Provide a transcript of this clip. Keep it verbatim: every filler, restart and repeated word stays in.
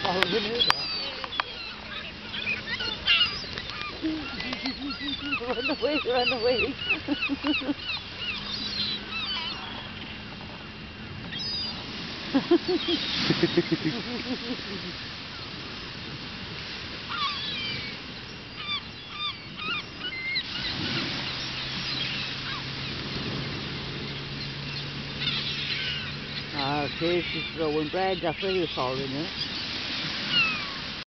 Oh, we knew that. Run away, run away. Ah, okay, she's throwing bread after you following her.